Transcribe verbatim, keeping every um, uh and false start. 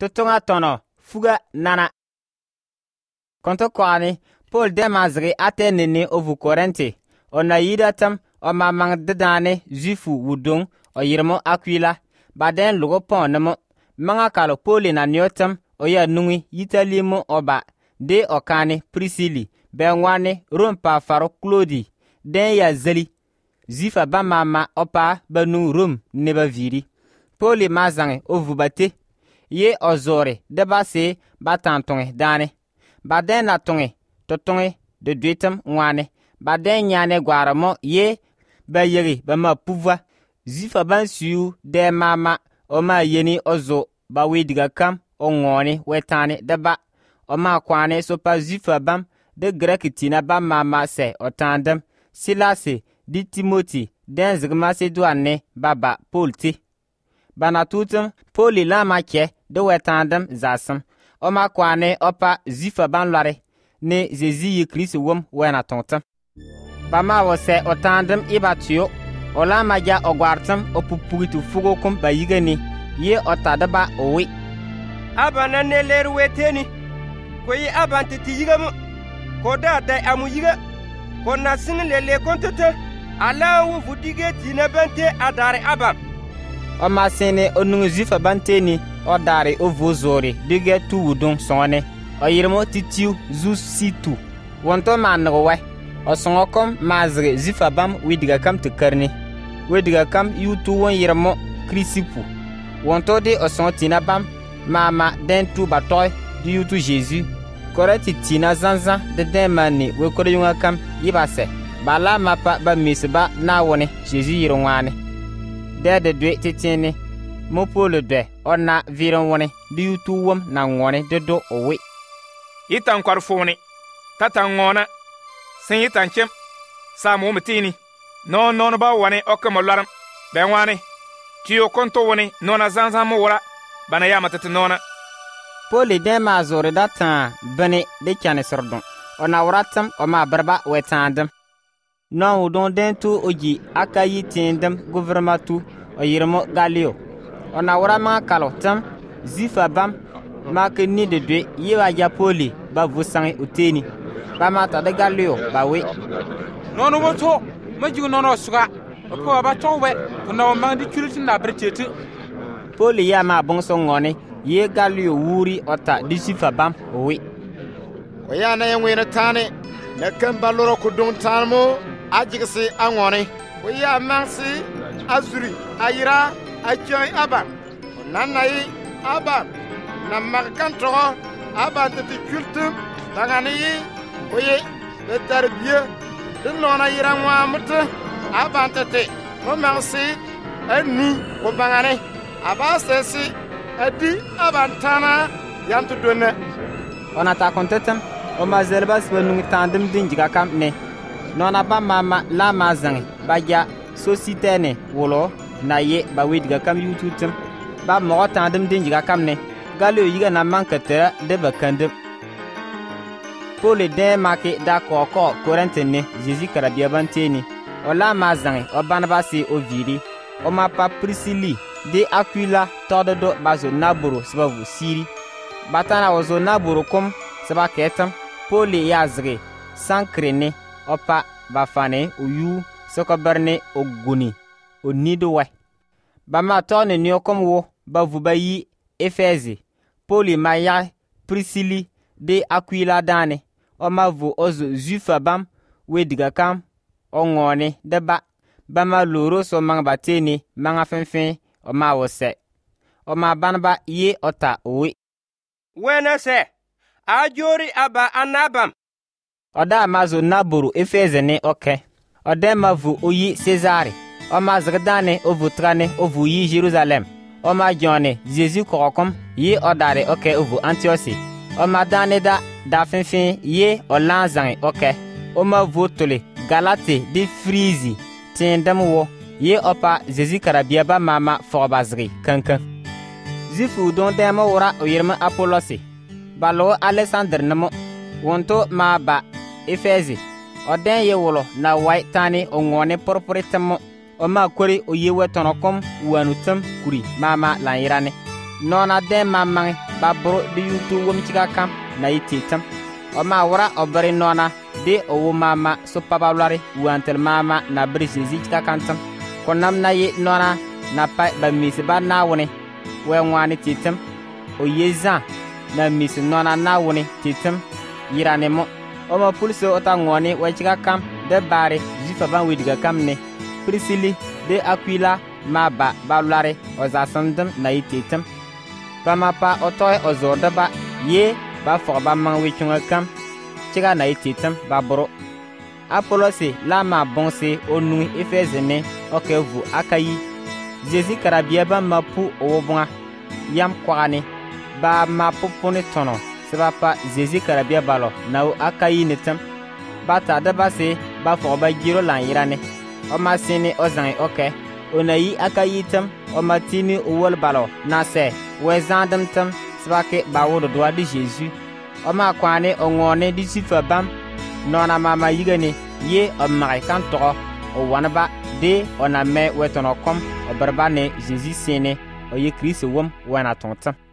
tutunga tono fuga nana. Konto kwani Paul demazri atenene ovu Korente. Ona yidatam o mamang dedane Zuifu wudung o yirmo Aquila. Baden lugo ponemo. Manga kalo Paul na nyotam o ya nungi yitalimo oba. De okane Prisili. Benwane rumpa faro Claudi. Den ya zeli. Zifa ba mama opa banu rum neba viri. Paul mazange ovu bate. Ye ozore deba se batantonge dane. Baden na tonge. Totonge de duetam wane. Baden nyane guaramo ye ba yeri ba ma pouva. Zifa ban siu de mama oma yeni ozo ba wediga kam o ngone wetane deba. Oma kwane so pa zifa bam de grek tina ba mama se otandem. Silase di Timothy den zigma se douane baba Paul ti. Bana tutum Paul la make de wetandem zasem. Oma kwane opa zifa ban lare. Ne Zezi yi Christ wom wena tontam. Bama wose otandem ibatuyo. Ola maja ogwartam opupugitu fugokum bayigani. Ye otadaba owi. Abana ne leru weteni. Koyi abante tiyigamu. Koda dai amu yiga. Kona sini lele kontete. Ala wu vudige tina bante adare abam. Oma sene onungu zifa banteni odare ovozore dige tu wudung sone. Oyirmo titiu zu situ. Wonto mango we. Osongo kom mazre zifa bam widiga kam te karni. Widiga kam yutu won yirmo krisipu. Wonto de osongo tina bam mama den tu batoy di yutu Jésus. Korati tina zanzan de den mani we kore yunga kam yibase. Bala mapa ba misba na wone Jésus yirongwane. De de dwe titini. Mo pole de ona viron wone di yutu wom na ngone de do owe. Yitan kwarfuni tata ngona sin yitan chem samu mutini no no ba wani okamo laram ben wani tiyo konto woni nona zanzan mo wora bana ya matata nona Poli den ma zore datan bene de kane sordon ona wratam o ma barba wetandem non udon den tu oji akayi tindem gouvernement o yirmo galio ona wora ma kalotam zifa bam ma ke ni de dwe yiwa ya Poli ba vusangi uteni ba mata de galio ba we nono woto majigo nono suga ko ba towe no ma di culture na brechete Poli ya ma bonso ngone ye galio wuri ota di zifa bam we o ya na yenwena tane na kan baloro ko don tanmo ajigse angone o ya mansi azuri ayira ajoy aba nanai aba na markanto aba de culture dangani oye de tarbiya de nona yira mwa mutu aba tete o mansi anu ko bangane aba sesi adi abantana yantu dona ona ta kontetem o mazelbas benu tandem dinjiga kam ne nona ba mama la mazang baja société ne wolo na ye ba widiga kam yututem ba mo tandem dinjiga kam ne galio yiga na mankata de bakande Paul de make da koko Korente ne Jésus karabia banteni o la mazang o banabasi o viri o ma pa Prisili de Aquila todo do bazo naburu sababu siri batana wazo naburu kom saba ketam Poli yazre sankrene opa bafane uyu sokoberne oguni onido we bama tone ni okom wo bavubayi Efeze Poli maya Prisili de Aquila dane o mavu ozo zufa bam wediga kam ongone deba bama loro so mangbateni manga fenfen o ma wose o ma banba ye ota we wena se ajori aba anabam oda mazo naburu Efeze ne oke oda mavu oyi Cesare o ma zgdane ovutrane ovu yi Jerusalem o ma jone Jésus kokom ye odare oke ovu Antiosi o ma dane da da fenfen ye o lanzang oke o ma votole Galate de Frizi tindam wo ye opa Jésus karabia ba mama forbazri kankan Zifu don dema wora o yirma Apollosi balo Alexander namo wonto ma ba Efeze o den ye wolo na wai tani o ngone porporetam o ma kori o ye wetono kom wanutam kuri mama lan yirane nona den mamang ba bro di yutu wom chiga kam na yititam o ma wara o bari nona de o wo mama so papa lari wantel mama na bri Jésus chiga kantam ko nam na yi nona na pa ba misi ba na woni we ngwani titam o yeza na misi nona na woni titam yirane mo o ma pulso o ta ngoni we chiga kam de bare jifa ban widiga kam ne Priscilla de Aquila ma ba balare o za sandam na yititam pama pa o toy o zorda ba ye ba fo ba man wi chunga kam chiga na yititam ba boro Apolose la ma bonse o nu Efeze ne o ke vu akayi Jésus karabia ba mapu o bonga yam kwani ba mapu pone tono seba pa Jésus karabia balo na o akayi netam ba ta da ba se ba fo ba giro lan yirane o ma sini o zan oke onayi akayitam o matini o wol balo na se we zandam tam svake ba wodo do di Jésus o ma kwani o ngone di sifa bam nona mama yigane ye o mai kan to o wanaba de ona me wetono kom o barbane Jésus sene o ye Christ wom wana tontam